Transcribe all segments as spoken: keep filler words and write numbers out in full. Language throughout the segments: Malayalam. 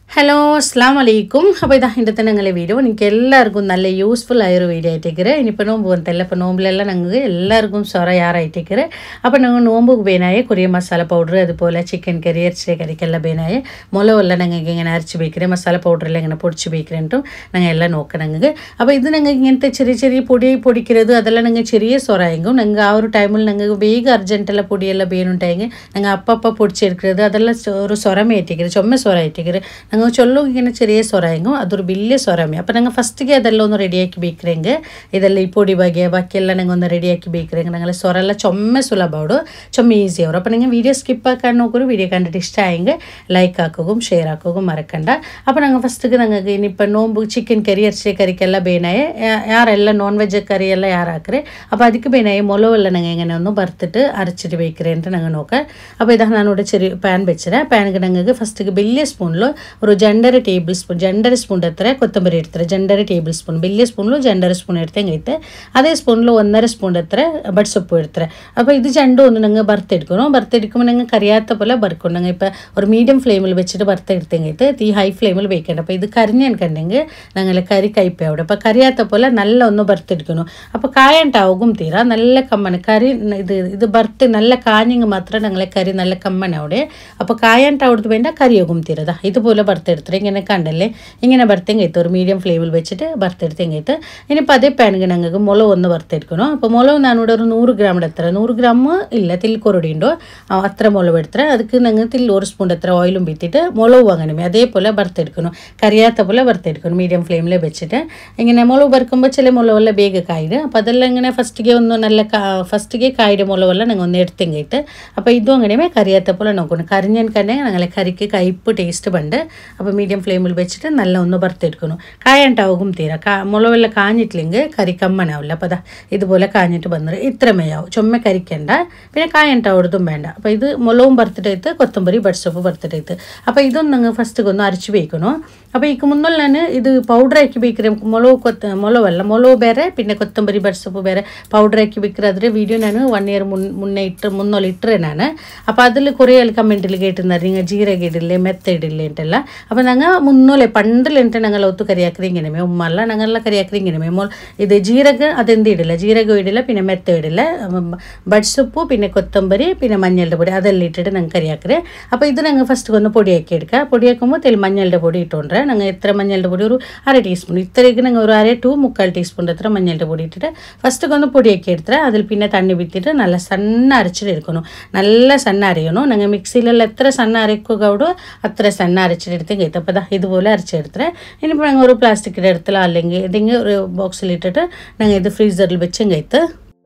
ഹലോ അസ്സലാമു അലൈക്കും. അപ്പോൾ ഇതാ ഇന്നത്തെ ഞങ്ങളുടെ വീഡിയോ എനിക്ക് എല്ലാവർക്കും നല്ല യൂസ്ഫുൾ ആയൊരു വീഡിയോ ആയിട്ടേക്കറ്. ഇനിയിപ്പോൾ നോമ്പ് വന്നതല്ല, അപ്പോൾ നോമ്പിലെല്ലാം ഞങ്ങൾക്ക് എല്ലാവർക്കും സൊറ യാറായിട്ടേക്കറ്. അപ്പോൾ ഞങ്ങൾ നോമ്പ് ബേനായ കുറിയ മസാല പൗഡർ, അതുപോലെ ചിക്കൻ കറി, ഇറച്ചി കറിക്കെല്ലാം ബേനായ മുളകെല്ലാം ഞങ്ങൾക്ക് ഇങ്ങനെ അരച്ച് വയ്ക്കരുത്, മസാല പൗഡറെല്ലാം ഇങ്ങനെ പൊടിച്ച് വയ്ക്കരുതും ഞങ്ങൾ എല്ലാം നോക്കണം ഞങ്ങൾക്ക്. അപ്പോൾ ഇത് ഞങ്ങൾക്ക് ഇങ്ങനത്തെ ചെറിയ ചെറിയ പൊടി പൊടിക്കരുത്, അതെല്ലാം ഞങ്ങൾ ചെറിയ സൊറയെങ്കും ഞങ്ങൾ ആ ഒരു ടൈമിൽ ഞങ്ങൾക്ക് വേഗം അർജൻറ്റെല്ലാം പൊടിയെല്ലാം ബേനുണ്ടായെങ്കിൽ ഞങ്ങൾ അപ്പപ്പം പൊടിച്ചെടുക്കരുത്, അതെല്ലാം ഒരു സൊറമേറ്റിക്കരുത്, ചുമ സൊറ ആയിട്ടിക്കരുത്. ഞങ്ങൾ ചൊല്ലും ഇങ്ങനെ ചെറിയ സൊറയെങ്കും അതൊരു വലിയ സൊറമേ. അപ്പോൾ ഞങ്ങൾ ഫസ്റ്റിಗೆ അതെല്ലാം ഒന്ന് റെഡിയാക്കി ബേക്കറെങ്കിൽ ഇതെല്ലാം ഈ പൊടി ബಗೆ ബാക്കിയെല്ലാം ഞങ്ങൾ ഒന്ന് റെഡിയാക്കി ബേക്കറെങ്കിൽ ഞങ്ങൾ സൊറ എല്ലാം ചുമ സുലഭമാവും, ചുമ ഈസി ആവും. അപ്പോൾ നിങ്ങൾ വീഡിയോ സ്കിപ്പ് ആക്കാൻ നോക്കൊരു വീഡിയോ കണ്ടിട്ട് ഇഷ്ടമായെങ്കിൽ ലൈക്ക് ആക്കുകയും ഷെയർ ആക്കുകയും മറക്കണ്ട. അപ്പോൾ ഞങ്ങൾ ഫസ്റ്റിಗೆ ഞങ്ങൾക്ക് ഇനിയിപ്പോൾ നോമ്പ് ചിക്കൻ കറി, ഇറച്ചി കറിക്കെല്ലാം ಬೇನಾയ ಯಾರೆಲ್ಲ നോൺ വെജ് കറി എല്ലാം ಯಾರಾಕ್ರೆ അപ്പോൾ ಅದಕ್ಕೆ ಬೇನಾയ ಮೊಲವೆಲ್ಲ ഞങ്ങൾ ഇങ്ങനെ ഒന്ന് വറുത്തിട്ട് അരച്ചിട്ട് ബേക്കറേ എന്നിട്ട് ഞങ്ങൾ നോക്കാം. അപ്പോൾ ഇതാ ഞാനിവിടെ ചെറിയ പാൻ വെച്ചിട്ട് പാനിಗೆ ഞങ്ങൾക്ക് ഫസ്റ്റിಗೆ വലിയ സ്പൂണിൽ ഒരു ജണ്ടര ടേബിൾ സ്പൂൺ ജണ്ടര സ്പൂൺ എത്ര കൊത്തമ്പരി എടുത്തത്, ജണ്ടര ടേബിൾ സ്പൂൺ വലിയ സ്പൂണിൽ ജണ്ടര സ്പൂൺ എടുത്തെങ്കിൽ അതേ സ്പൂണിൽ ഒന്നര സ്പൂൺ എത്ര ബഡ്സൊപ്പ് എടുത്തത്. അപ്പോൾ ഇത് രണ്ടും ഒന്ന് ഞങ്ങൾ വറുത്തെടുക്കണം. വറുത്തെടുക്കുമ്പോൾ ഞങ്ങൾ കറിയാത്ത പോലെ വറുക്കണം. ഞങ്ങൾ ഇപ്പോൾ ഒരു മീഡിയം ഫ്ലെയിമിൽ വെച്ചിട്ട് വറുത്തെടുത്തെങ്കിൽ തീ ഹൈ ഫ്ലെയിമിൽ വെക്കേണ്ട. അപ്പോൾ ഇത് കരിഞ്ഞെടുക്കണ്ടെങ്കിൽ ഞങ്ങൾ കറി കയ്പവിടെ. അപ്പോൾ കറിയാത്ത പോലെ നല്ല ഒന്ന് വറുത്തെടുക്കണം. അപ്പോൾ കായണ്ടാവും തീരാ നല്ല കമ്മന് കറി ഇത് ഇത് വറുത്ത് നല്ല കാഞ്ഞെങ്കിൽ മാത്രം ഞങ്ങളെ കറി നല്ല കമ്മനവിടെ. അപ്പോൾ കായണ്ടാവുന്നത് വേണ്ട കറിയാകും തീരതാ ഇതുപോലെ വറുത്തെടുത്തിട്ട് ഇങ്ങനെ കണ്ടല്ലേ ഇങ്ങനെ വറുത്തെങ്കിട്ട് ഒരു മീഡിയം ഫ്ലെയിമിൽ വെച്ചിട്ട് വറുത്തെടുത്തെങ്കിട്ട് ഇനിയിപ്പോൾ അതേ പാനിಗೆ ഞങ്ങൾക്ക് മുളക് ഒന്ന് വറുത്തെടുക്കണം. അപ്പോൾ മുളക് ഞാനിവിടെ ഒരു നൂറ് ഗ്രാം എത്ര നൂറ് ഗ്രാം ഇല്ല തിൽക്കൊരടി ഉണ്ടോ അത്ര മുളക് എടുത്തത്. ಅದಕ್ಕೆ ഞങ്ങൾ തിൽ ഒരു സ്പൂൺ എത്ര ഓയിലും വിറ്റിട്ട് മുളകും അങ്ങനെ അതേപോലെ വറുത്തെടുക്കണം, കറിയാത്ത പോലെ വറുത്തെടുക്കണം മീഡിയം ഫ്ലെയിമിൽ വെച്ചിട്ട്. ഇങ്ങനെ മുളക് വറുക്കുമ്പോൾ ചില മുളകെല്ലാം ಬೇಗ കായിട്. അപ്പോൾ അതെല്ലാം ഇങ്ങനെ ഫസ്റ്റിಗೆ ഒന്ന് നല്ല ഫസ്റ്റിಗೆ കായുടെ മുളകെല്ലാം ഞങ്ങൾ ഒന്ന് എടുത്തെങ്കിട്ട് അപ്പോൾ ഇതും അങ്ങനെ കറിയാത്ത പോലെ നോക്കണം. കരിഞ്ഞൻ തന്നെ ഞങ്ങളെ കറിക്ക് കയ്പ്പ് ടേസ്റ്റ് പണ്ട്. അപ്പോൾ മീഡിയം ഫ്ലെയിമിൽ വെച്ചിട്ട് നല്ല ഒന്ന് വറുത്തെടുക്കണം. കായണ്ടാവും തീരാ കാ മുളകെല്ലാം കാഞ്ഞിട്ടില്ലെങ്കിൽ കറി കമ്മനാവില്ല. അപ്പോൾ അതാ ഇതുപോലെ കാഞ്ഞിട്ട് വന്നത് ഇത്രമേയാവും, ചുമ കരിക്കണ്ട, പിന്നെ കായണ്ടാവുന്നതും വേണ്ട. അപ്പോൾ ഇത് മുളകും വറുത്തിട്ട് കൊത്തമ്പരി ബഡ്സൊപ്പ് വറുത്തിട്ട് അപ്പോൾ ഇതൊന്നും നിങ്ങൾ ഫസ്റ്റ് ഒന്ന് അരച്ച് വയ്ക്കണം. അപ്പോൾ ഈ മുന്നിൽ ഞാൻ ഇത് പൗഡറാക്കി വയ്ക്കുന്ന മുളക് കൊത്ത മുളകല്ല മുളക് ಬೇರೆ പിന്നെ കൊത്തമ്പരി ബഡ്സൊപ്പ് ಬೇರೆ പൗഡറാക്കി വയ്ക്കുക. അതിൻ്റെ വീഡിയോ ഞാൻ വൺ ഇയർ മുൻ മുന്നേ ഇട്ട് മുന്നോളം ഇട്ടേ ഞാൻ. അപ്പോൾ അതിൽ കുറേ കമൻറ്റിൽ കേട്ടിരുന്നത് നിങ്ങൾ ജീരക ഇടില്ലേ മെത്ത ഇടില്ലേ എന്തെല്ല. അപ്പോൾ ഞങ്ങൾ മുന്നോലെ പണ്ടിലിട്ട് ഞങ്ങൾ ഒത്തു കറിയാക്കുന്നത് ഇങ്ങനെ ഉമ്മല്ല ഞങ്ങളെല്ലാം കറിയാക്കുന്നത് ഇങ്ങനെ മോൾ ഇത് ജീരക അതെന്ത് ഇടില്ല, ജീരകം ഇടില്ല, പിന്നെ മെത്ത ഇടില്ല, ബഡ്സൊപ്പ് പിന്നെ കൊത്തമ്പരി പിന്നെ മഞ്ഞളുടെ പൊടി അതെല്ലാം ഇട്ടിട്ട് ഞങ്ങൾ കറിയാക്കുന്നത്. അപ്പോൾ ഇത് ഞങ്ങൾ ഫസ്റ്റ് ഒന്ന് പൊടിയാക്കി എടുക്കുക. പൊടിയാക്കുമ്പോൾ തെൽ മഞ്ഞളുടെ പൊടി ഇട്ടുകൊണ്ടേ ഞങ്ങൾ എത്ര മഞ്ഞളുടെ പൊടി ഒരു അര ടീസ്പൂൺ ഇത്രയ്ക്ക് ഞങ്ങൾ ഒരു അര ടു മുക്കാൽ ടീസ്പൂൺ എത്ര മഞ്ഞളുടെ പൊടി ഇട്ടിട്ട് ഫസ്റ്റ് ഒന്ന് പൊടിയാക്കി എടുത്തിട്ട് അതിൽ പിന്നെ തണ്ണി വിറ്റിട്ട് നല്ല സണ്ണ അരച്ചിട്ട് എടുക്കണം. നല്ല സണ്ണ അരയണം. ഞങ്ങൾ മിക്സിയിലെല്ലാം എത്ര സണ്ണ അരക്കുകയോടോ അത്ര സണ്ണ അരച്ചിട്ടെടുത്ത് കഴിത്ത്. അപ്പോൾ അതാ ഇതുപോലെ അരച്ചെടുത്തിട്ട് ഇനിയിപ്പോൾ ഞങ്ങൾ ഒരു പ്ലാസ്റ്റിക്കിൻ്റെ എടുത്തില്ല അല്ലെങ്കിൽ ഏതെങ്കിലും ഒരു ബോക്സിലിട്ടിട്ട് ഞങ്ങൾ ഇത് ഫ്രീസറിൽ വെച്ചും കഴിത്ത്.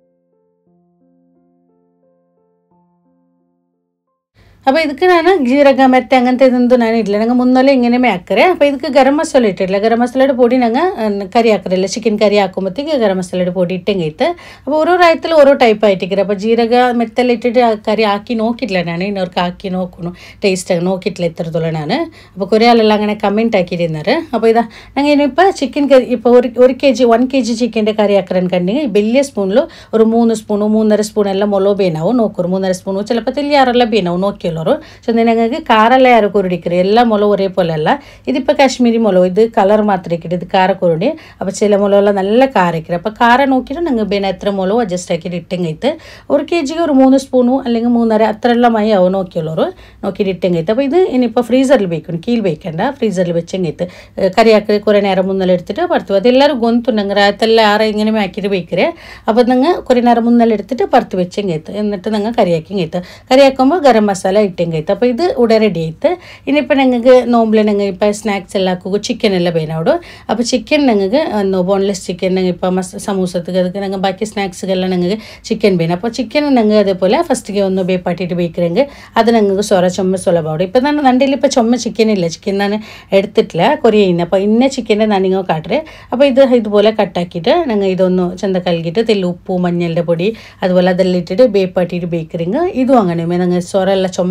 അപ്പോൾ ಇದಕ್ಕೆ ನಾನು ಜೀರಗ ಮೆತ್ತೆ അങ്ങനത്തെ ഇതൊന്നും ഞാൻ ഇല്ല, ഞങ്ങൾ മുന്നോലെ ഇങ്ങനെ ആക്കറേ. അപ്പോൾ ಇದಕ್ಕೆ ಗರಂ ಮಸಾಲ ഇട്ടിട്ടില്ല, ಗರಂ ಮಸಾലയുടെ പൊടി ഞങ്ങൾ കറി ആക്കറില്ല, ചിക്കൻ കറി ആക്കുമ്പോഴത്തേക്ക് ഗരം മസാലയുടെ പൊടി ഇട്ടും കഴിത്ത്. അപ്പോൾ ഓരോ രായത്തിൽ ഓരോ ടൈപ്പ് ആയിട്ടിരിക്കുക. അപ്പോൾ ജീരക മെത്തെല്ലാം ഇട്ടിട്ട് കറി ആക്കി നോക്കിയിട്ടില്ല ഞാൻ, ഇന്നവർക്ക് ആക്കി നോക്കുന്നു ടേസ്റ്റ് നോക്കിയിട്ടില്ല ഇത്രത്തോളം ഞാൻ. അപ്പോൾ കുറേ ആളെല്ലാം അങ്ങനെ കമൻറ്റ് ആക്കിയിരുന്നത്. അപ്പോൾ ഇതാ ഞങ്ങൾ ഇനിയിപ്പോൾ ചിക്കൻ കറി ഇപ്പോൾ ഒരു ഒരു K G one K G ചിക്കൻ്റെ കറി ആക്കറാൻ കണ്ടെങ്കിൽ വലിയ സ്പൂണിൽ ഒരു മൂന്ന് സ്പൂണു മൂന്നര സ്പൂണെല്ലാം മുളക് ಬೇನಾവും നോക്കും, മൂന്നര സ്പൂണു ചിലപ്പോൾ തെല്ലിയാറെല്ലാം ಬೇನಾവും നോക്കിയല്ലോ. ಸೊ ನನಗೆ ಖಾರೆಲ್ಲ ಯಾರು ಕುರುಡಿಕ್ರಿ ಎಲ್ಲ ಮೊಲ ಒರೇ ಪೋಲೆ ಅಲ್ಲ. ഇതിപ്പോൾ കാശ്മീരി മുളക് ഇത് കളർ മാത്രമേ ഇട്ടിട്ട് ഇത് കാര കുരുടി. അപ്പോൾ ചില മുളകെല്ലാം നല്ല കാര ഇരിക്കും. അപ്പോൾ കാര നോക്കിയിട്ട് ഞങ്ങൾ പിന്നെ എത്ര മുളക് അഡ്ജസ്റ്റ് ആക്കിയിട്ട് ഇട്ടെങ്കിട്ട് ഒരു കെ ജിക്ക് ഒരു മൂന്ന് സ്പൂണു അല്ലെങ്കിൽ മൂന്നര അത്ര എല്ലാം മൈ ആവും നോക്കിയുള്ളവർ നോക്കിയിട്ട് ഇട്ടെങ്കിട്ട്. അപ്പോൾ ഇത് ഇനിയിപ്പോൾ ഫ്രീസറിൽ വയ്ക്കണം, കീൽ വയ്ക്കണ്ട, ഫ്രീസറിൽ വെച്ചെങ്കിട്ട് കറിയാക്കി കുറേ നേരം മുന്നല്ല എടുത്തിട്ട് പറത്തു. അതെല്ലാവരും ഗൊന്തു ഞങ്ങൾ രാത്തെല്ലാം ആറെ ഇങ്ങനെ ആക്കിയിട്ട് വയ്ക്കരേ. അപ്പോൾ നിങ്ങൾ കുറേ നേരം മുന്നല്ല എടുത്തിട്ട് പറത്ത് വെച്ചെങ്കിട്ട് എന്നിട്ട് നിങ്ങൾ കറിയാക്കി കഴിത്ത്. കറിയാക്കുമ്പോൾ ഗരം മസാല ഇട്ടെങ്കിട്ട്. അപ്പോൾ ഇത് ഇവിടെ റെഡി ആയിട്ട് ഇനിയിപ്പോൾ ഞങ്ങൾക്ക് നോമ്പിൽ ഞങ്ങൾ ഇപ്പോൾ സ്നാക്സ് എല്ലാം ആക്കുക ചിക്കൻ എല്ലാം ಬೇನಾവിടും. അപ്പോൾ ചിക്കൻ ഞങ്ങൾക്ക് ബോൺലെസ് ചിക്കൻ ഞങ്ങൾ ഇപ്പോൾ മസ് സമൂസத்துக்கு ಅದಕ್ಕೆ ഞങ്ങൾ ബാക്കി സ്നാക്സുകളെല്ലാം ഞങ്ങൾക്ക് ചിക്കൻ ಬೇന. അപ്പോൾ ചിക്കൻ ഞങ്ങൾ അതേപോലെ ഫസ്റ്റിಗೆ ഒന്ന് ಬೇಪಾಟಿട്ട് ಬೇಯ್ക്കರೆങ്കിൽ അത് ഞങ്ങൾക്ക് സൊറ ചുമ സുലഭമാവും. ഇപ്പോൾ ഞാൻ നണ്ടിയിൽ ഇപ്പോൾ ചുമ ചിക്കൻ ഇല്ല, ചിക്കൻ ഞാൻ എടുത്തിട്ടില്ല കുറേ ഇന്ന്. അപ്പോൾ ഇന്ന ചിക്കൻ്റെ ഞാൻ നിങ്ങൾ കാട്ടറേ. അപ്പോൾ ഇത് ഇതുപോലെ കട്ടാക്കിയിട്ട് ഞങ്ങൾ ഇതൊന്ന് ചെന്ത കലക്കിയിട്ട് തെല്ല് ഉപ്പു മഞ്ഞളുടെ പൊടി അതുപോലെ അതെല്ലാം ഇട്ടിട്ട് ಬೇಪಾಟಿട്ട് ಬೇಯ್ക്കರೆങ്കിൽ ഇതും അങ്ങനെ ഞങ്ങൾ സൊറ എല്ലാം ചുമ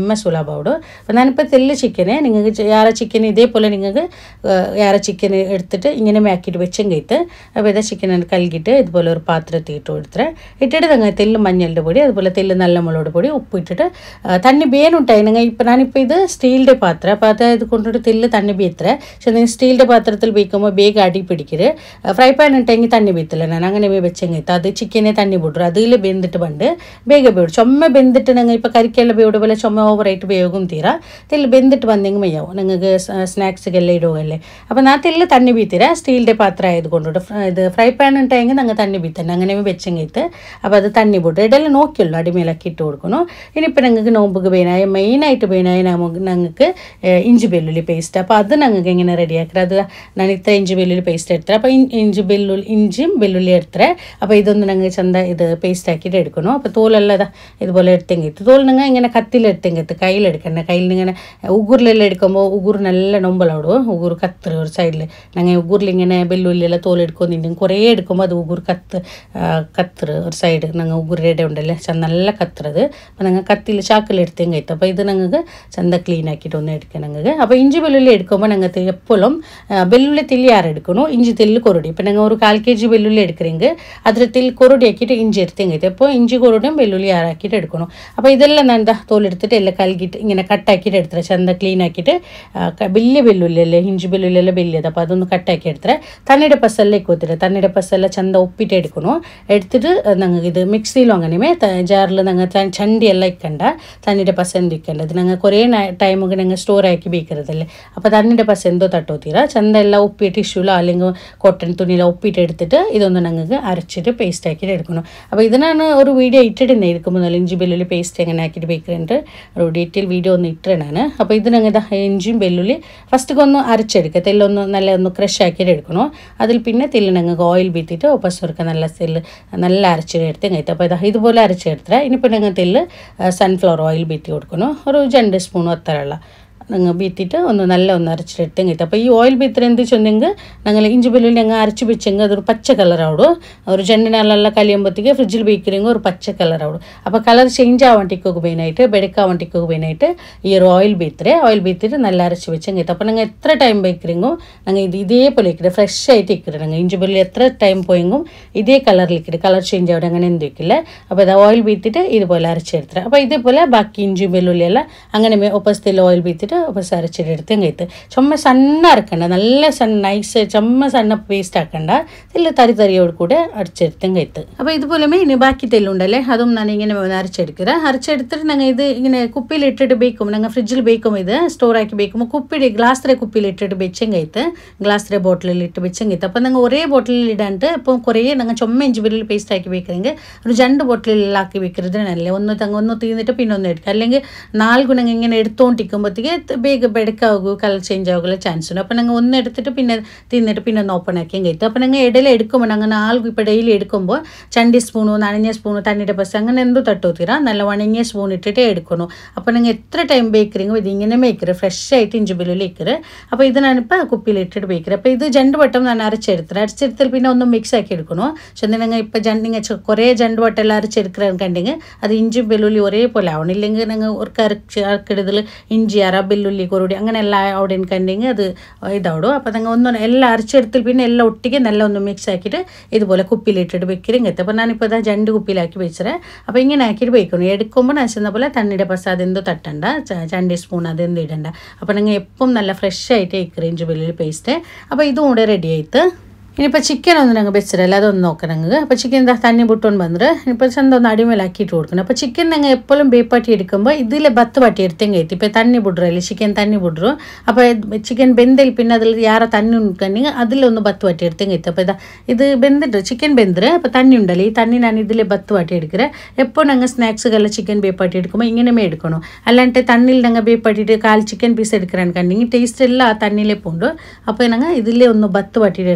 ചുമ്മ സുലഭമാവും. അപ്പോൾ ഞാനിപ്പോൾ തെല്ല് ചിക്കനെ നിങ്ങൾക്ക് യാറ ചിക്കൻ ഇതേപോലെ നിങ്ങൾക്ക് യാറ ചിക്കൻ എടുത്തിട്ട് ഇങ്ങനെ ആക്കിയിട്ട് വെച്ചെങ്കിട്ട് അപ്പോൾ ഇതാ ചിക്കൻ കഴുകിയിട്ട് ഇതുപോലെ ഒരു പാത്രത്തിൽ ഇട്ട് കൊടുത്തേ ഇട്ടിട്ട് നിങ്ങൾ തെല്ല് മഞ്ഞളുടെ പൊടി അതുപോലെ തെല്ല് നല്ല മുളക് പൊടി ഉപ്പ് ഇട്ടിട്ട് തണ്ണി ബേനുണ്ടായി നിങ്ങൾ ഇപ്പോൾ ഞാനിപ്പോൾ ഇത് സ്റ്റീലിൻ്റെ പാത്രം അപ്പോൾ അതായത് കൊണ്ടിട്ട് തെല്ല് തണ്ണി ബീത്തറേ പക്ഷേ നിങ്ങൾ സ്റ്റീലിൻ്റെ പാത്രത്തിൽ ബീക്കുമ്പോൾ വേഗം അടി പിടിക്കരുത്. ഫ്രൈ പാൻ ഉണ്ടെങ്കിൽ തണ്ണി ബീത്തില്ല ഞാൻ അങ്ങനെ വെച്ചെങ്കിട്ട് അത് ചിക്കനെ തണ്ണി വിടും അതിൽ വെന്തിട്ട് പണ്ട് വേഗം വേവും ചുമ വെന്തിട്ട് നിങ്ങൾ ഇപ്പോൾ കരിക്കെല്ലാം വേവിടെ പോലെ ചുമ ഓവറായിട്ട് വേഗം തീരാ തെല്ല് വെന്തിട്ട് വന്നെങ്കിൽ മയ്യാവും നിങ്ങൾക്ക് സ്നാക്സിಗೆല്ലാം ഇടുകയല്ലേ. അപ്പോൾ ഞാൻ തെല്ല് തണ്ണി ബീത്തിര സ്റ്റീലിൻ്റെ പാത്രം ആയത് കൊണ്ടിട്ട് ഇത് ഫ്രൈ പാൻ ഉണ്ടെങ്കിൽ നിങ്ങൾ തണ്ണി ബീത്തന്നെ അങ്ങനെ വെച്ചെങ്കിട്ട് അപ്പോൾ അത് തണ്ണി വിടും ഇടയിൽ നോക്കിയുള്ളൂ അടിമേലൊക്കെ ഇട്ട് കൊടുക്കണം. ഇനിയിപ്പോൾ നിങ്ങൾക്ക് നോമ്പുക്ക് വേനായ മെയിനായിട്ട് വേനായ ഞങ്ങൾക്ക് ഇഞ്ചി വെല്ലുള്ളി പേസ്റ്റ് അപ്പോൾ അത് ഞങ്ങൾക്ക് എങ്ങനെ റെഡിയാക്കുക അത് ഞാൻ ഇത്ര ഇഞ്ചി വെല്ലുള്ളി പേസ്റ്റ് എടുത്തത് അപ്പോൾ ഇഞ്ചി വെല്ലുള്ളി ഇഞ്ചിയും വെല്ലുള്ളി എടുത്തേ അപ്പോൾ ഇതൊന്ന് ഞങ്ങൾ ചന്ത ഇത് പേസ്റ്റ് ആക്കിയിട്ട് എടുക്കണം. അപ്പോൾ തോലെല്ലാം ഇതുപോലെ എടുത്തെങ്കിട്ട് തോൽ നിങ്ങൾ ഇങ്ങനെ കത്തിലെടുത്തെങ്കിട്ട് കയ്യിലെടുക്കണ്ട കയ്യിൽ ഇങ്ങനെ ഉഗുറിലെല്ലാം എടുക്കുമ്പോൾ ഉഗുർ നല്ല നൊമ്പലാവിടും ഉഗുർ കത്തറ് ഒരു സൈഡിൽ ഞങ്ങൾ ഉഗുറിൽ ഇങ്ങനെ വെല്ലുള്ളിയെല്ലാം തോലെടുക്കുന്നുണ്ടെങ്കിൽ കുറേ എടുക്കുമ്പോൾ അത് ഉഗുർ കത്ത് കത്തറ് ഒരു സൈഡ് ഞങ്ങൾ ഉഗുരുടെ ഉണ്ടല്ലേ നല്ല കത്തറത് അപ്പോൾ ഞങ്ങൾ കത്തിയിൽ ചാക്കിൽ എടുത്തെങ്കിട്ട് അപ്പോൾ ഇത് ഞങ്ങൾക്ക് ചന്ത ക്ലീൻ ആക്കിയിട്ട് ഒന്ന് എടുക്കണം ഞങ്ങൾക്ക്. അപ്പോൾ ഇഞ്ചി വെല്ലുള്ളി എടുക്കുമ്പോൾ ഞങ്ങൾക്ക് എപ്പോഴും വെല്ലുള്ളി തെല്ലി ആറ് എടുക്കണം ഇഞ്ചി തെല്ല് കൊറടി ഇപ്പോൾ ഞങ്ങൾ ഒരു കാൽ കെ ജി വെല്ലുള്ളി എടുക്കുറെങ്കിൽ അതിൽ തെല്ല് കൊറടി ആക്കിയിട്ട് ഇഞ്ചി എടുത്തെങ്കിട്ട് അപ്പോൾ ഇഞ്ചി കൊറടിയും വെല്ലുള്ളി ആറാക്കിയിട്ട് എടുക്കണം. അപ്പോൾ ഇതെല്ലാം ഞാൻ എന്താ തോലെടുത്തിട്ട് എല്ലാം കലക്കിയിട്ട് ഇങ്ങനെ കട്ടാക്കിയിട്ട് എടുത്തേ ചന്ത ക്ലീൻ ആക്കിയിട്ട് വലിയ വെല്ലുള്ളി അല്ലേ ഇഞ്ചി വെല്ലുള്ളി എല്ലാം വലിയത് അപ്പോൾ അതൊന്ന് കട്ടാക്കി എടുത്തേ തണ്ണിയുടെ പസലിലേക്ക് ഒത്തിട്ട് തണ്ണിയുടെ പസല ചന്ത ഒപ്പിട്ട് എടുക്കണം. എടുത്തിട്ട് ഞങ്ങൾക്ക് ഇത് മിക്സിയിലും അങ്ങനെയുമേ ജാറിൽ ഞങ്ങൾ ചണ്ടി എല്ലാം ഇക്കണ്ട തണ്ണിയുടെ പസ എന്ത് ഇക്കണ്ട ഇത് ഞങ്ങൾ കുറേ ടൈമൊക്കെ ഞങ്ങൾ സ്റ്റോർ ആക്കി ബേക്കരുതല്ലേ അപ്പോൾ തണ്ണിയുടെ പസ എന്തോ തട്ടോത്തീര ചന്ത എല്ലാം ഉപ്പി ടിഷ്യൂലോ അല്ലെങ്കിൽ കോട്ടൺ തുണിയിലോ ഉപ്പിട്ട് എടുത്തിട്ട് ഇതൊന്ന് ഞങ്ങൾക്ക് അരച്ചിട്ട് പേസ്റ്റ് ആക്കിയിട്ട് എടുക്കണം. അപ്പോൾ ഇതിനാണ് ഒരു വീഡിയോ ഇട്ടിടുന്നത് ഇരിക്കുമ്പോൾ ഇഞ്ചി വെല്ലുള്ളി പേസ്റ്റ് എങ്ങനെ ആക്കിയിട്ട് ബേക്കറുണ്ട് ഒരു ഡീറ്റെയിൽ വീഡിയോ ഒന്ന് ഇട്ടിടാണ്. അപ്പോൾ ഇത് ഞങ്ങൾ ഇഞ്ചിയും വെല്ലുള്ളി ഫസ്റ്റ് ഒന്ന് അരച്ചെടുക്കുക തെല്ലൊന്ന് നല്ല ഒന്ന് ക്രഷ് ആക്കിയിട്ട് എടുക്കണം. അതിൽ പിന്നെ തെല്ല് ഞങ്ങൾക്ക് ഓയിൽ ബീത്തിട്ട് ഒപ്പസ് കൊടുക്കുക നല്ല തെല്ല് നല്ല അരച്ചിട്ട് എടുത്ത് കഴിക്കും. അപ്പോൾ ഇതാ ഇതുപോലെ അരച്ചെടുത്തേ ഇനിയിപ്പോൾ ഞങ്ങൾ തെല്ല് സൺഫ്ലവർ ഓയിൽ ബീത്തി കൊടുക്കണം ഒരു രണ്ട് സ്പൂൺ അത്തരമുള്ള ഞങ്ങൾ ബീത്തിട്ട് ഒന്ന് നല്ല ഒന്ന് അരച്ചിട്ട് കഴിക്കും. അപ്പോൾ ഈ ഓയിൽ ബീത്തർ എന്ത് ചെന്നെങ്കിൽ ഞങ്ങൾ ഇഞ്ചി വെല്ലുള്ളി ഞങ്ങൾ അരച്ച് വെച്ചെങ്കിൽ അതൊരു പച്ച കളറാവിടും ഒരു ജെണ്ണിനെല്ലാം കലിയുമ്പോഴത്തേക്ക് ഫ്രിഡ്ജിൽ ബേക്കറിയെങ്കിൽ ഒരു പച്ച കളറാവിടും. അപ്പോൾ കളർ ചേഞ്ച് ആവാണ്ടിക്കൊക്കെ മെയിനായിട്ട് ബെടുക്കാവാണ്ടിക്കൊക്കെ മെയിനായിട്ട് ഈ ഒരു ഓയിൽ ബീത്തറേ ഓയിൽ ബീത്തിട്ട് നല്ല അരച്ച് വെച്ചെങ്കിൽ കഴിക്കും. അപ്പോൾ ഞങ്ങൾ എത്ര ടൈം ബേക്കറിങ്ങോ ഞങ്ങൾ ഇത് ഇതേപോലെ ഇരിക്കട്ടെ ഫ്രഷ് ആയിട്ട് ഇരിക്കട്ടെ ഞങ്ങൾ ഇഞ്ചി വെല്ലുള്ളി എത്ര ടൈം പോയെങ്കും ഇതേ കളറിൽ ഇരിക്കട്ടെ കളർ ചേഞ്ച് ആവിടെ അങ്ങനെ എന്ത് വയ്ക്കില്ല. അപ്പോൾ ഇത് ഓയിൽ ബീത്തിട്ട് ഇതുപോലെ അരച്ചെടുത്തത് അപ്പോൾ ഇതേപോലെ ബാക്കി ഇഞ്ചി വെല്ലുള്ളി എല്ലാം അങ്ങനെ ഒപ്പസ്തിൽ ഓയിൽ ബീത്തിട്ട് ഒപ്പസ് അരച്ചിട്ട് എടുത്തും കഴിത്ത് ചുമ്മ സണ്ണ അരക്കണ്ട നല്ല സണ്ണ നൈസ് ചുമ്മ സണ്ണ പേസ്റ്റ് ആക്കണ്ട തെല്ല് തരി തരിയോട് കൂടെ അരച്ചെടുത്തും കഴിത്ത്. അപ്പോൾ ഇതുപോലെ ഇനി ബാക്കി തെല്ലുണ്ടല്ലേ അതും ഞാൻ ഇങ്ങനെ അരച്ചെടുക്കുക അരച്ചെടുത്തിട്ട് ഞങ്ങൾ ഇത് ഇങ്ങനെ കുപ്പിയിൽ ഇട്ടിട്ട് ബേക്കും ഞങ്ങൾ ഫ്രിഡ്ജിൽ ബേക്കും ഇത് സ്റ്റോർ ആക്കി ബേക്കുമ്പോൾ കുപ്പിയുടെ ഗ്ലാസ്സിലെ കുപ്പിയിൽ ഇട്ടിട്ട് വെച്ചും കഴിത്ത് ഗ്ലാസ്സിലെ ബോട്ടിലിൽ ഇട്ട് വെച്ചും കഴിത്ത്. അപ്പോൾ ഞങ്ങൾ ഒരേ ബോട്ടിലിൽ ഇടാണ്ട് ഇപ്പോൾ കുറേ ഞങ്ങൾ ചുമ്മ ഇഞ്ചി വെല്ലുള്ളി പേസ്റ്റ് ആക്കി വെക്കണമെങ്കിൽ ഒരു രണ്ട് ബോട്ടിലാക്കി വെക്കുന്നതിനല്ലേ ഒന്ന് തങ്ങ ഒന്ന് തീർന്നിട്ട് പിന്നെ ഒന്ന് എടുക്കുക അല്ലെങ്കിൽ നാല് ഗുണം ഇങ്ങനെ എടുത്തോണ്ടിരിക്കുമ്പോഴത്തേക്ക് ಬೇಗ ಬೆಳಕಾಗು ಕಲರ್ ಚೇಂಜ್ ಆಗೋಲ್ಲ ಚಾನ್ಸ್ ಉಂಟು. അപ്പോൾ ഞങ്ങൾ ഒന്ന് എടുത്തിട്ട് പിന്നെ തിന്നിട്ട് പിന്നെ ഒന്ന് ഓപ്പൺ ആക്കിയും കഴിക്കും. അപ്പോൾ ഞങ്ങൾ ഇടയിൽ എടുക്കുമ്പോൾ ഞങ്ങൾ നാല് ഇപ്പോൾ ഡെയിലി എടുക്കുമ്പോൾ ചണ്ടി സ്പൂണു നനഞ്ഞ സ്പൂണു തണ്ണിയുടെ പസ അങ്ങനെ എന്തോ തട്ടോത്തീരാ നല്ല വണങ്ങിയ സ്പൂൺ ഇട്ടിട്ടേ എടുക്കണം. അപ്പോൾ ഞങ്ങൾ എത്ര ടൈം ബേക്കറിങ് ഇതിങ്ങനെ ബേക്കറ് ഫ്രഷ് ആയിട്ട് ഇഞ്ചി വെല്ലുള്ളി ഇക്കറ്. അപ്പോൾ ഇത് ഞാനിപ്പോൾ കുപ്പിയിൽ ഇട്ടിട്ട് ബേക്കറ്. അപ്പോൾ ഇത് ജണ്ട് വട്ടം ഞാൻ അരച്ചെടുത്തത് അരച്ചെടുത്തിൽ പിന്നെ ഒന്ന് മിക്സ് ആക്കി എടുക്കണോ. പക്ഷെ ഞങ്ങൾ ഇപ്പോൾ ജണ്ടിങ്ങ കുറേ ജണ്ട് വട്ടം എല്ലാം അരച്ചെടുക്കാൻ കണ്ടെങ്കിൽ അത് ഇഞ്ചി വെല്ലുള്ളി ഒരേപോലെ ആവണം. ഇല്ലെങ്കിൽ ഞങ്ങൾ ഒരു കരച്ച് അരക്കിടതിൽ ഇഞ്ചി അര വെല്ലുള്ളി കൊറുടി അങ്ങനെ എല്ലാം അവിടെ കണ്ടെങ്കിൽ അത് ഇതാവിടും. അപ്പോൾ ഞങ്ങൾ ഒന്നും എല്ലാം അരച്ചെടുത്തിൽ പിന്നെ എല്ലാം ഒട്ടിക്ക് നല്ല ഒന്ന് മിക്സ് ആക്കിയിട്ട് ഇതുപോലെ കുപ്പിയിലിട്ടിട്ട് വെക്കലും എത്തും. അപ്പോൾ ഞാനിപ്പോൾ ഇതാ രണ്ട് കുപ്പിയിലാക്കി വെച്ചത്. അപ്പോൾ ഇങ്ങനെ ആക്കിയിട്ട് വെക്കണം. എടുക്കുമ്പോൾ ഞാൻ ചെന്ന പോലെ തണ്ണിയുടെ പസ അതെന്തോ തട്ടണ്ട ചണ്ടി സ്പൂൺ അതെന്തോ ഇടണ്ട. അപ്പോൾ ഞങ്ങൾ എപ്പം നല്ല ഫ്രഷ് ആയിട്ട് ഇക്കറി ഇഞ്ചി വെല്ലുള്ളി പേസ്റ്റ്. അപ്പോൾ ഇതും കൂടെ റെഡി ആയിട്ട് ഇനിയിപ്പോൾ ചിക്കൻ ഒന്നും ഞങ്ങൾ വെച്ചിട്ടില്ല അതൊന്ന് നോക്കണം ഞങ്ങൾക്ക്. അപ്പോൾ ചിക്കൻ എന്താ തണ്ണി പൊട്ടുകൊണ്ട് വന്നിട്ട് ഇപ്പോൾ ചെന്ത ഒന്ന് അടിമേലാക്കിയിട്ട് കൊടുക്കണം. അപ്പോൾ ചിക്കൻ ഞങ്ങൾ എപ്പോഴും ബേപ്പാട്ടി എടുക്കുമ്പോൾ ഇതിൽ ബത്ത് പാട്ടി എടുത്തെങ്കിൽ എത്തി ഇപ്പോൾ തണ്ണി പൊടുറല്ലേ ചിക്കൻ തണ്ണി പൊടുറും. അപ്പോൾ ചിക്കൻ ബെന്തിൽ പിന്നെ അതിൽ യാറെ തണ്ണി ഉണ്ടെങ്കിൽ അതിലൊന്ന് ബത്ത് പാട്ടി എടുത്തെങ്കിൽ എത്തി. അപ്പോൾ ഇതാ ഇത് ബെന്തിട്ട് ചിക്കൻ ബെന്തിര് അപ്പോൾ തണ്ണി ഉണ്ടല്ലേ ഈ തണ്ണി ഞാൻ ഇതിൽ ബത്ത് പാട്ടി എടുക്കുക. എപ്പോൾ ഞങ്ങൾ സ്നാക്സുകളിൽ ചിക്കൻ ബേപ്പാട്ടി എടുക്കുമ്പോൾ ഇങ്ങനെ എടുക്കണം. അല്ലാണ്ട് തണ്ണിയിൽ ഞങ്ങൾ ബേപ്പാട്ടിയിട്ട് കാൽ ചിക്കൻ പീസ് എടുക്കാൻ കണ്ടെങ്കിൽ ടേസ്റ്റ് എല്ലാം ആ തണ്ണിയിലേ പോണ്ട്. അപ്പോൾ ഞങ്ങൾ ഇതിലേ ഒന്ന് ബത്ത് പാട്ടിയിട്ട് എടുത്തെങ്കിൽ എത്തി.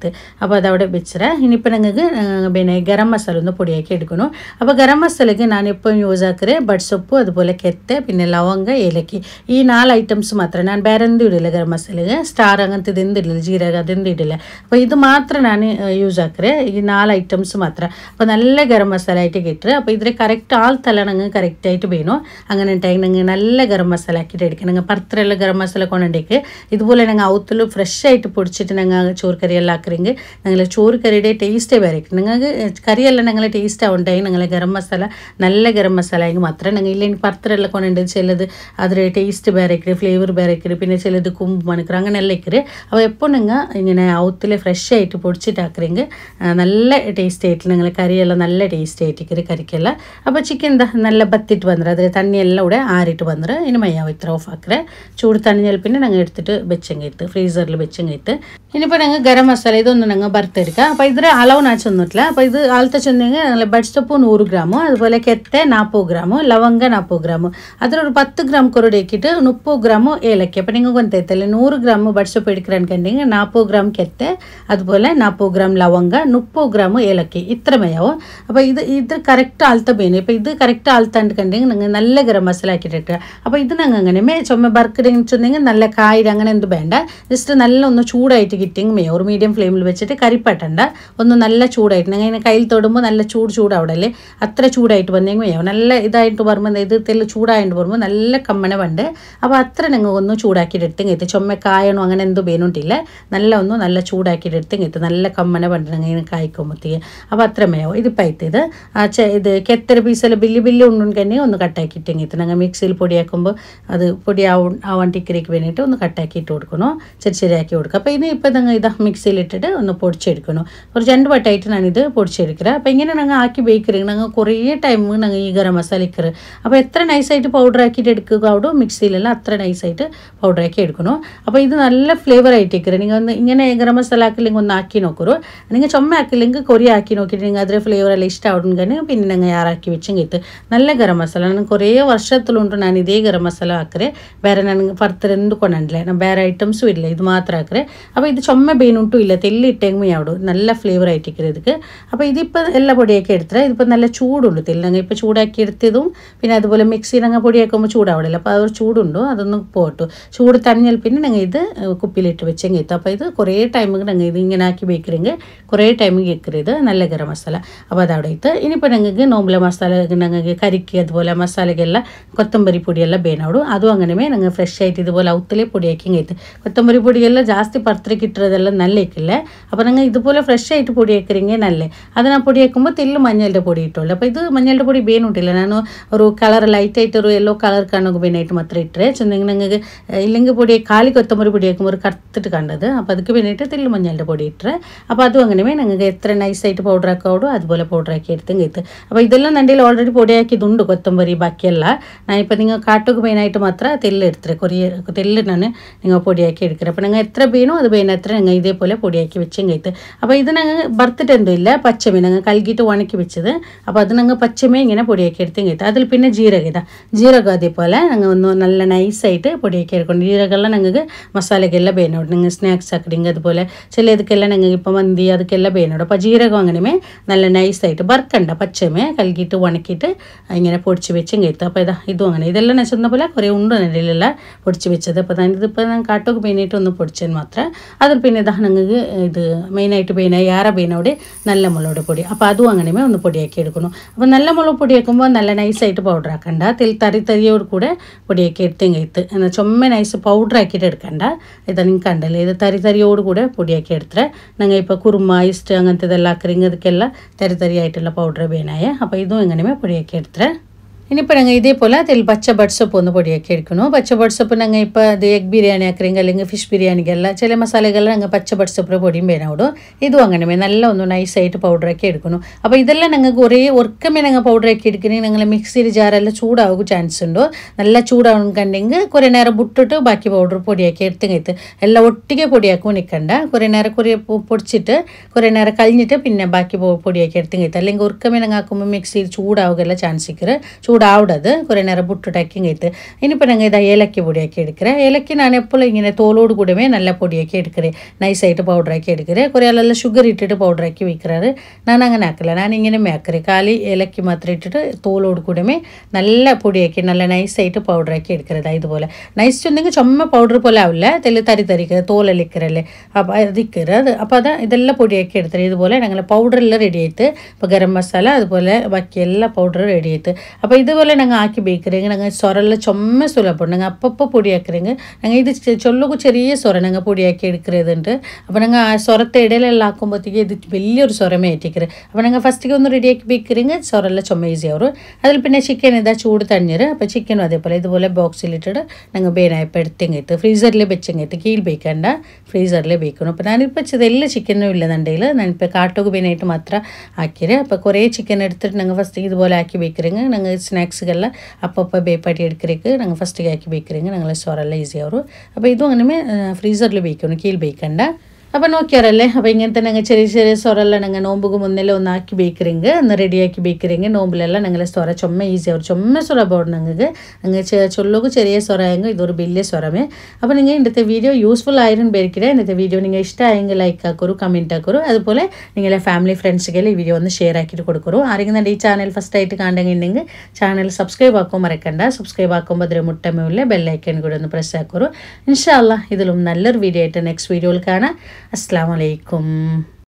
ഇത്ത് അപ്പോൾ അതവിടെ വെച്ചിട്ട് ഇനിയിപ്പോൾ ഞങ്ങൾക്ക് പിന്നെ ഗരം മസാല ഒന്ന് പൊടിയാക്കി എടുക്കണം അപ്പോൾ ഗരം മസാലയ്ക്ക് ഞാനിപ്പോൾ യൂസ് ആക്കുന്നത് ബഡ് സൊപ്പ് അതുപോലെ കെത്ത് പിന്നെ ലവംഗ ഏലക്കി ഈ നാല് ഐറ്റംസ് മാത്രം ഞാൻ വേറെ എന്തും ഇടില്ല ഗരം മസാലയ്ക്ക് സ്റ്റാർ അങ്ങനത്തെ ഇത് എന്തിടില്ല ജീരക അതെന്തും ഇടില്ല അപ്പോൾ ഇത് മാത്രം ഞാൻ യൂസ് ആക്കുന്നത് ഈ നാല് ഐറ്റംസ് മാത്രം അപ്പോൾ നല്ല ഗരം മസാല ആയിട്ട് കിട്ടുക അപ്പോൾ ഇതിൽ കറക്റ്റ് ആൾ തല ഞങ്ങൾ കറക്റ്റായിട്ട് വേണം അങ്ങനെ ഉണ്ടായി ഞങ്ങൾ നല്ല ഗരം മസാല ആക്കിയിട്ട് എടുക്കുക ഞങ്ങൾ പത്രമുള്ള ഗരം മസാല കൊണ്ടുണ്ടേക്ക് ഇതുപോലെ ഞങ്ങൾ ഔത്തിൽ ഫ്രഷ് ആയിട്ട് പൊടിച്ചിട്ട് ഞങ്ങൾ ചോറ് കറിയെല്ലാം ആക്കുറെങ്കിൽ ഞങ്ങൾ ചോറ് കറിയുടെ ടേസ്റ്റേ വേറെ ഞങ്ങൾക്ക് കറിയെല്ലാം ഞങ്ങൾ ടേസ്റ്റ് ആവുണ്ടായി ഞങ്ങൾ ഗരം മസാല നല്ല ഗരം മസാല ആയെങ്കിൽ മാത്രം ഞങ്ങൾ ഇല്ലെങ്കിൽ പത്രമെല്ലാം കൊണ്ടുണ്ട് ചിലത് അതിൽ ടേസ്റ്റ് വേറെ ഫ്ലേവർ വേറെ പിന്നെ ചിലത് കുമ്പ് മണിക്കർ അങ്ങനെയെല്ലാം ഇക്കറ് അപ്പോൾ എപ്പോൾ നിങ്ങൾ ഇങ്ങനെ ഔത്തിൽ ഫ്രഷ് ആയിട്ട് പൊടിച്ചിട്ട് ആക്കുറെങ്കിൽ നല്ല ടേസ്റ്റ് ആയിട്ട് ഞങ്ങൾ കറിയെല്ലാം നല്ല ടേസ്റ്റ് ആയിട്ട് കറിക്കെല്ലാം അപ്പോൾ ചിക്കൻ എന്താ നല്ല ബത്തിട്ട് വന്നിട്ട് അതിൽ തണ്ണിയെല്ലാം കൂടെ ആറിയിട്ട് വന്നിട്ട് ഇനി മയ്യാവും ഇത്ര ഓഫ് ആക്കറേ ചൂട് തണിഞ്ഞാൽ പിന്നെ ഞങ്ങൾ എടുത്തിട്ട് വെച്ചെങ്കിട്ട് ഫ്രീസറിൽ വെച്ചെങ്കിട്ട് ഇനിയിപ്പോൾ ഞങ്ങൾ ഗരം മസാല ഇതൊന്നും ഞങ്ങൾ വറുത്തെടുക്കുക അപ്പോൾ ഇതിൽ അളവ് ഞാൻ ചെന്നിട്ടില്ല അപ്പോൾ ഇത് ആളത്തെ ചെന്നെങ്കിൽ ഞങ്ങൾ ബഡ് സൊപ്പ് നൂറ് ഗ്രാമു അതുപോലെ കെത്തെ നാൽപ്പത് ഗ്രാമു ലವಂಗ നാൽപ്പത് ഗ്രാമു അതിലൊരു പത്ത് ഗ്രാം കൊറടി ആക്കിയിട്ട് മുപ്പത് ഗ്രാമു ഏലക്ക അപ്പോൾ നിങ്ങൾക്ക് ಗೊತ್ತಾಯ್ತಲ್ಲ നൂറ് ഗ്രാം ബഡ് സൊപ്പ് എടുക്കുക ಅನ್ಕೊಂಡೆಂಗೆ നാൽപ്പത് ഗ്രാം കെത്തെ അതുപോലെ നാൽപ്പത് ഗ്രാം ലವಂಗ മുപ്പത് ഗ്രാം ഏലക്ക ഇത്ര മയാവും അപ്പോൾ ഇത് ഇത് കറക്റ്റ് ആൾത്ത ಬೇನೆ ഇപ്പോൾ ഇത് കറക്റ്റ് ആൾത്ത അನ್ಕೊಂಡೆಂಗೆ ഞങ്ങൾ നല്ല ഗരം മസാല ആക്കിയിട്ട് അപ്പോൾ ഇത് ഞങ്ങൾ അങ്ങനെ ചുമ ബർക്കറിങ് ചെന്നെങ്കിൽ നല്ല കായ് അങ്ങനെ എന്ത് വേണ്ട ജസ്റ്റ് നല്ല ഒന്ന് ചൂടായിട്ട് കിട്ടിയെങ്കിൽ മേ ഒരു മീഡിയം ഫ്ലെയിമിൽ വെച്ചിട്ട് കരിപ്പട്ടണ്ട ഒന്ന് നല്ല ചൂടായിട്ട് ഞങ്ങൾ ഇങ്ങനെ കയ്യിൽ തൊടുമ്പോൾ നല്ല ചൂട് ചൂടാവിടല്ലേ അത്ര ചൂടായിട്ട് വന്നെങ്കിൽ മതിയാവും നല്ല ഇതായിട്ട് വരുമ്പോൾ ഇത് തെല്ല് ചൂടായിട്ട് വരുമ്പോൾ നല്ല കമ്മണ വണ്ട് അപ്പോൾ അത്ര ഞങ്ങൾ ഒന്ന് ചൂടാക്കിയിട്ട് എടുത്തെങ്കിൽ എത്തി ചുമ കായണോ അങ്ങനെ എന്ത് വേണ്ടിയില്ല നല്ല ഒന്ന് നല്ല ചൂടാക്കിയിട്ട് എടുത്തെങ്കിൽ എത്തി നല്ല കമ്മണ വണ്ട് ഞങ്ങൾ ഇങ്ങനെ കായ്ക്കുമ്പോഴത്തേക്ക് അപ്പോൾ അത്ര മയാവും ഇതിപ്പോൾ ഇത് ഇത് കെത്തര പീസെല്ലാം ബില്ലി ബില്ലി ഉണ്ടെങ്കിൽ ഒന്ന് കട്ടാക്കിയിട്ടെങ്കിൽ എത്തി ഞങ്ങൾ മിക്സിയിൽ പൊടിയാക്കുമ്പോൾ അത് പൊടിയാവും ആവാൻ ടിക്കറിക്ക് വേണ്ടിയിട്ട് ഒന്ന് കട്ടാക്കിയിട്ട് കൊടുക്കണം ചെറിയ ചെറിയാക്കി കൊടുക്കുക അപ്പോൾ ഇനി ഇപ്പോൾ ഞങ്ങൾ ഇത് മിക്സിയിലിട്ടിട്ട് ഒന്ന് പൊടിച്ചെടുക്കണം ഒരു രണ്ട് വട്ടമായിട്ട് ഞാനിത് പൊടിച്ചെടുക്കുക അപ്പോൾ ഇങ്ങനെ ഞങ്ങൾ ആക്കി ബേക്കറിങ് ഞങ്ങൾ കുറേ ടൈം ഞങ്ങൾ ഈ ഗരം മസാല ഇക്കറ് അപ്പോൾ എത്ര നൈസായിട്ട് പൗഡർ ആക്കിയിട്ട് എടുക്കുക അവിടെ മിക്സിയിലെല്ലാം അത്ര നൈസായിട്ട് പൗഡർ ആക്കി എടുക്കണം അപ്പോൾ ഇത് നല്ല ഫ്ലേവർ ആയിട്ട് ഇക്കറ് നിങ്ങൾ ഒന്ന് ഇങ്ങനെ ഗരം മസാല ആക്കില്ലെങ്കിൽ ഒന്ന് ആക്കി നോക്കൂ നിങ്ങൾ ചുമ ആക്കില്ലെങ്കിൽ കൊറി ആക്കി നോക്കിയിട്ട് നിങ്ങൾ അതിലെ ഫ്ലേവറെല്ലാം ഇഷ്ടമാവുണ്ടെങ്കിൽ പിന്നെ ഞങ്ങൾ യാറാക്കി വെച്ചെങ്കിൽ ഇത് നല്ല ഗരം മസാല ഞാൻ കുറേ വർഷത്തിലുണ്ട് ഞാൻ ഇതേ ഗരം മസാല ആക്കറേ വേറെ ഞാൻ പുറത്ത് എന്ത് കൊണ്ടില്ല ഞാൻ വേറെ ഐറ്റംസും ഇല്ല ഇത് മാത്രം ആക്കറേ അപ്പോൾ ഇത് ചുമ ബേനുണ്ടും ഇല്ല തെല്ലി ഇട്ടെങ്കിൽ ആവിടും നല്ല ഫ്ലേവർ ആയിട്ടിരിക്കുന്നത് ഇതിക്ക് അപ്പോൾ ഇതിപ്പോൾ എല്ലാ പൊടിയാക്കി എടുത്തത് ഇതിപ്പോൾ നല്ല ചൂടുണ്ട് തെല്ല് ഞങ്ങൾ ഇപ്പോൾ ചൂടാക്കി എടുത്തതും പിന്നെ അതുപോലെ മിക്സി ഞങ്ങൾ പൊടിയാക്കുമ്പോൾ ചൂടാവിടില്ല അപ്പോൾ അത് ചൂടുണ്ടോ അതൊന്നും പോട്ടു ചൂട് തണിഞ്ഞാൽ പിന്നെ ഞങ്ങൾ ഇത് കുപ്പിയിലിട്ട് വെച്ചെങ്കിൽ എത്തും അപ്പോൾ ഇത് കുറേ ടൈമിൽ ഞങ്ങൾ ഇത് ഇങ്ങനെ ആക്കി വെക്കണമെങ്കിൽ കുറേ ടൈമിൽ വെക്കരുത് നല്ല ഗരം മസാല അപ്പോൾ അതവിടെ ഇട്ട് ഇനിയിപ്പോൾ ഞങ്ങൾക്ക് നോമ്പല മസാല ഞങ്ങൾക്ക് കരിക്ക് അതുപോലെ മസാലಗೆಲ್ಲ ಕೊತ್ತಂಬರಿ പൊടിയെല്ലാം ಬೇನಾಡು ಅದು അങ്ങനെ ഞങ്ങൾ ഫ്രഷ് ആയിട്ട് ഇതുപോലെ ഔത്തിലെ പൊടിയാക്കി എത്തും കൊത്തമ്പരി പൊടിയെല്ലാം ജാസ്തി പത്രക്ക് ഇട്ടതെല്ലാം നല്ല ഇക്കില്ലേ അപ്പോൾ ഞങ്ങൾ ഇതുപോലെ ഫ്രഷ് ആയിട്ട് പൊടിയാക്കിറങ്ങിയ നല്ലേ അത് ഞാൻ പൊടിയാക്കുമ്പോൾ തെല്ല് മഞ്ഞളുടെ പൊടി ഇട്ടുള്ളൂ അപ്പോൾ ഇത് മഞ്ഞളുടെ പൊടി ಬೇನುಂಟಿಲ್ಲ ನಾನು ഒരു കളർ ലൈറ്റ് ആയിട്ട് ഒരു യെല്ലോ കളർ കാണുക ಬೇನಾയിട്ട് മാത്രം ഇട്ടേ ചെന്നെങ്കിൽ ഞങ്ങൾക്ക് ഇല്ലെങ്കിൽ പൊടി കാലി കൊത്തമ്പരി പൊടിയാക്കുമ്പോൾ ഒരു കറുത്തിട്ട് കണ്ടത് അപ്പോൾ അതൊക്കെ വേണ്ടിയിട്ട് തെല്ല് മഞ്ഞളുടെ പൊടി ഇട്ടേ അപ്പോൾ അതും അങ്ങനെ ഞങ്ങൾക്ക് എത്ര നൈസായിട്ട് പൗഡർ ആക്കാവോ അതുപോലെ പൗഡർ ആക്കി എടുത്തെങ്കിൽ എത്തും അപ്പോൾ ഇതെല്ലാം എൻ്റെ ഓൾറെഡി പൊടിയാക്കിയതുണ്ട് കൊത്തമ്പരി ബാക്കിയല്ല ഞാൻ ഇപ്പോൾ നിങ്ങൾ കാട്ടുക ಬೇನಾയിട്ട് മാത്രം തെല്ല് എടുത്തേ കൊറിയ തെല്ല് ഞാൻ നിങ്ങൾ പൊടിയാക്കി എടുക്കുക അപ്പോൾ നിങ്ങൾ എത്ര ಬೇನೋ അത് ಬೇന എത്ര ഞങ്ങൾ ഇതേപോലെ പൊടിയാക്കി വെച്ചെങ്കിൽ എത്തും അപ്പോൾ ഇത് ഞങ്ങൾ വറുത്തിട്ട് എന്തും ഇല്ല പച്ചമേ ഞങ്ങൾ കഴുകിയിട്ട് ഉണക്കി വെച്ചത് അപ്പോൾ അത് ഞങ്ങൾ പച്ചമേ ഇങ്ങനെ പൊടിയാക്കി എടുത്തെങ്കിൽ എത്തും അതിൽ പിന്നെ ജീരക ഇതാ ജീരകം അതേപോലെ ഞങ്ങൾ ഒന്ന് നല്ല നൈസായിട്ട് പൊടിയാക്കി എടുക്കണം ജീരകമെല്ലാം ഞങ്ങൾക്ക് മസാലയ്ക്കെല്ലാം ಬೇನോട് നിങ്ങൾ സ്നാക്സ് ആക്കിടുங்க അതുപോലെ ചില ഇതൊക്കെല്ലാം ഞങ്ങൾക്ക് ഇപ്പോൾ മന്തി അതൊക്കെല്ലാം ಬೇനോട് അപ്പോൾ ജീരകം അങ്ങനെ നല്ല നൈസായിട്ട് വറുക്കണ്ട പച്ചമേ കഴുകിയിട്ട് ഉണക്കിയിട്ട് ഇങ്ങനെ പൊടിച്ച് വെച്ചെങ്കിൽ എത്തും അപ്പോൾ ഇതാ ഇതും അങ്ങനെ ഇതെല്ലാം ഞാൻ ചെന്ന പോലെ കുറേ ഉണ്ട് നെല്ലിലെല്ലാം പൊടിച്ച് വെച്ചത് അപ്പോൾ ഇതിപ്പോൾ ഞാൻ കാട്ടൊക്കെ ಬೇനായിട്ട് ഒന്ന് പൊടിച്ചാൽ മാത്രം അതിൽ പിന്നെ ഇതാ ഞങ്ങൾക്ക് ഇത് മെയിനായിട്ട് ಬೇന യാറ ಬೇനോട് നല്ല മുളക് പൊടി അപ്പോൾ അതും അങ്ങനെ ഒന്ന് പൊടിയാക്കി എടുക്കണം അപ്പോൾ നല്ല മുളക് പൊടിയാക്കുമ്പോൾ നല്ല നൈസായിട്ട് പൗഡർ ആക്കണ്ട തെൽ തരി തരിയോട് കൂടെ പൊടിയാക്കി എടുത്തെങ്കിൽ എത്ത് എന്നാൽ ചുമ നൈസ് പൗഡർ ആക്കിയിട്ട് എടുക്കണ്ട ഇതാ നിങ്ങൾക്ക് കണ്ടല്ലേ ഇത് തരി തരിയോട് കൂടെ പൊടിയാക്കി എടുത്തേ ഞങ്ങൾ ഇപ്പോൾ കുറുമ ഇസ്റ്റ് അങ്ങനത്തെ ഇതെല്ലാം ആക്കറിങ്ങ ಅದಕ್ಕೆಲ್ಲ തരി തരിയായിട്ടുള്ള പൗഡർ ಬೇನಾയ അപ്പോൾ ഇതും എങ്ങനെ പൊടിയാക്കി എടുത്തേ ഇനിയിപ്പോൾ ഞങ്ങൾ ഇതേപോലെ അതിൽ പച്ച ബഡ് സൊപ്പ് ഒന്ന് പൊടിയാക്കി എടുക്കണം പച്ച ബഡ് സൊപ്പ് ഞങ്ങൾ ഇപ്പോൾ ഇത് എഗ് ബിരിയാണി ആക്കറിങ്ങ അല്ലെങ്കിൽ ഫിഷ് ബിരിയാണിಗೆಲ್ಲ ചില മസാലകളെല്ലാം ഞങ്ങൾ പച്ച ബഡ് സൊപ്പിൻ്റെ പൊടിയും ಬೇನಾവിടും ഇതും അങ്ങനെ നല്ല ഒന്ന് നൈസായിട്ട് പൗഡറാക്കി എടുക്കണം അപ്പോൾ ഇതെല്ലാം ഞങ്ങൾക്ക് ഒരേ ഒർക്കമേ ഞങ്ങൾ പൗഡറാക്കി എടുക്കണമെങ്കിൽ ഞങ്ങൾ മിക്സിയിൽ ജാറെല്ലാം ചൂടാവും ചാൻസ് ഉണ്ടോ നല്ല ചൂടാവുന്നുണ്ടെങ്കിൽ കുറേ നേരം വിട്ടിട്ട് ബാക്കി പൗഡർ പൊടിയാക്കി എടുത്തെങ്കിൽ എല്ലാം ഒട്ടിಗೆ പൊടിയാക്കും നിൽക്കണ്ട കുറേ നേരം കുറേ പൊടിച്ചിട്ട് കുറേ നേരം കഴിഞ്ഞിട്ട് പിന്നെ ബാക്കി പൊടിയാക്കി എടുത്തെങ്കിൽ അല്ലെങ്കിൽ ഒർക്കമേ ഞങ്ങൾ ആക്കുമ്പോൾ മിക്സിയിൽ ചൂടാവുകയെല്ലാം ചാൻസ് ഇക്കറ് ചൂടാവിടത് കുറേ നേരം പുട്ടിട്ടാക്കി കഴിത്ത് ഇനിയിപ്പോൾ ഞങ്ങൾ ഇതാ ഏലക്ക പൊടിയാക്കി എടുക്കുക ഏലക്ക ഞാൻ എപ്പോഴും ഇങ്ങനെ തോലോട് കൂടമേ നല്ല പൊടിയാക്കി എടുക്കറേ നൈസായിട്ട് പൗഡറാക്കി എടുക്കറേ കുറേ ആളെല്ലാം ഷുഗർ ഇട്ടിട്ട് പൗഡറാക്കി വയ്ക്കാറ് ഞാൻ അങ്ങനെ ആക്കില്ല ഞാൻ ഇങ്ങനെ മേക്കറ് കാലി ഏലക്ക മാത്രം ഇട്ടിട്ട് തോലോട് കൂടമേ നല്ല പൊടിയാക്കി നല്ല നൈസായിട്ട് പൗഡറാക്കി എടുക്കരുത് ഇതുപോലെ നൈസ് ഉണ്ടെങ്കിൽ ചുമ പൗഡർ പോലെ ആവില്ല തെല്ല് തരി തരിക്കുക തോലലിക്കറല്ലേ അപ്പോൾ അതിക്കറ് അത് അപ്പോൾ അത് ഇതെല്ലാം പൊടിയാക്കി എടുത്തത് ഇതുപോലെ ഞങ്ങൾ പൗഡറെല്ലാം റെഡി ആയിട്ട് ഇപ്പോൾ ഗരം മസാല അതുപോലെ ബാക്കി എല്ലാ പൗഡറും റെഡി ആയിട്ട് അപ്പോൾ ഇതുപോലെ ഞങ്ങൾ ആക്കി ബേക്കറിങ് ഞങ്ങൾ സൊറെല്ലാം ചുമ സുലഭം ഞങ്ങൾ അപ്പപ്പോൾ പൊടിയാക്കറിങ് ഞങ്ങൾ ഇത് ചൊല്ലുക ചെറിയ സൊറ ഞങ്ങൾ പൊടിയാക്കി എടുക്കുന്നതുണ്ട് അപ്പോൾ ഞങ്ങൾ ആ സൊറത്തെ ഇടയിലെല്ലാം ആക്കുമ്പോഴത്തേക്ക് ഇത് വലിയൊരു സൊറമേ ആയിട്ടിക്കറ് അപ്പോൾ ഞങ്ങൾ ഫസ്റ്റിക്ക് ഒന്ന് റെഡിയാക്കി ബേക്കറിങ് സൊറെല്ലാം ചുമ ഈസി ആവും അതിൽ പിന്നെ ചിക്കൻ ഇതാ ചൂട് തണ്ണീര് അപ്പോൾ ചിക്കനും അതേപോലെ ഇതുപോലെ ബോക്സിലിട്ടിട്ട് ഞങ്ങൾ ബേനായപ്പോൾ എടുത്തെങ്കിട്ട് ഫ്രീസറിൽ വെച്ചെങ്കിട്ട് കീഴ് ബേക്കണ്ട ഫ്രീസറിൽ ബേക്കണം അപ്പോൾ ഞാനിപ്പോൾ ഇതെല്ലാം ചിക്കനും ഇല്ലെന്നുണ്ടെങ്കിൽ ഞാനിപ്പോൾ കാട്ടുക ബേനായിട്ട് മാത്രം ആക്കിയത് അപ്പോൾ കുറേ ചിക്കൻ എടുത്തിട്ട് ഞങ്ങൾ ഫസ്റ്റ് ഇതുപോലെ ആക്കി ബേക്കറിങ് ഞങ്ങൾ സ്നാക്സുകളെല്ലാം അപ്പപ്പോൾ ബേപ്പാട്ടി എടുക്കലേക്ക് ഞങ്ങൾ ഫസ്റ്റ് ആക്കി ബേക്കറിങ് ഞങ്ങൾ സൊറെല്ലാം ഈസി ആവും അപ്പോൾ ഇതും അങ്ങനെ ഫ്രീസറിൽ ബേക്കണം കീഴ് ബേക്കണ്ട അപ്പോൾ നോക്കിയാറല്ലേ അപ്പോൾ ഇങ്ങനത്തെ ഞങ്ങൾ ചെറിയ ചെറിയ സൊറെല്ലാം ഞങ്ങൾ നോമ്പുക്ക് മുന്നിൽ ഒന്നാക്കി ബേക്കറിങ് ഒന്ന് റെഡിയാക്കി ബേക്കറിങ് നോമ്പിലെല്ലാം ഞങ്ങൾ സൊറ ചുമ ഈസി ആവും ചുമ സുലഭമാണ് ഞങ്ങൾക്ക് ഞങ്ങൾ ചൊല്ലുക ചെറിയ സൊറയെങ്കിൽ ഇതൊരു വലിയ സൊറമേ അപ്പോൾ നിങ്ങൾ ഇന്നത്തെ വീഡിയോ യൂസ്ഫുൾ ആയിരുന്നു പേരിക്കിടെ ഇന്നത്തെ വീഡിയോ നിങ്ങൾ ഇഷ്ടമായെങ്കിൽ ലൈക്ക് ആക്കൊരു കമൻറ്റ് ആക്കൊരു അതുപോലെ നിങ്ങളെ ഫാമിലി ഫ്രണ്ട്സിಗೆ ഈ വീഡിയോ ഒന്ന് ഷെയർ ആക്കിയിട്ട് കൊടുക്കൊരു ആരെങ്കിലും ഈ ചാനൽ ഫസ്റ്റ് ആയിട്ട് കാണണമെങ്കിൽ ചാനൽ സബ്സ്ക്രൈബ് ആക്കാൻ മറക്കണ്ട സബ്സ്ക്രൈബ് ആക്കുമ്പോൾ അതിൽ മുട്ടമേ ബെല്ലൈക്കൻ കൂടെ ഒന്ന് പ്രസ് ആക്കൊരു ഇൻഷാ അല്ലാഹ് ഇതിലും നല്ലൊരു വീഡിയോ ആയിട്ട് നെക്സ്റ്റ് വീഡിയോയിൽ കാണാം. അസ്സലാമു അലൈക്കും.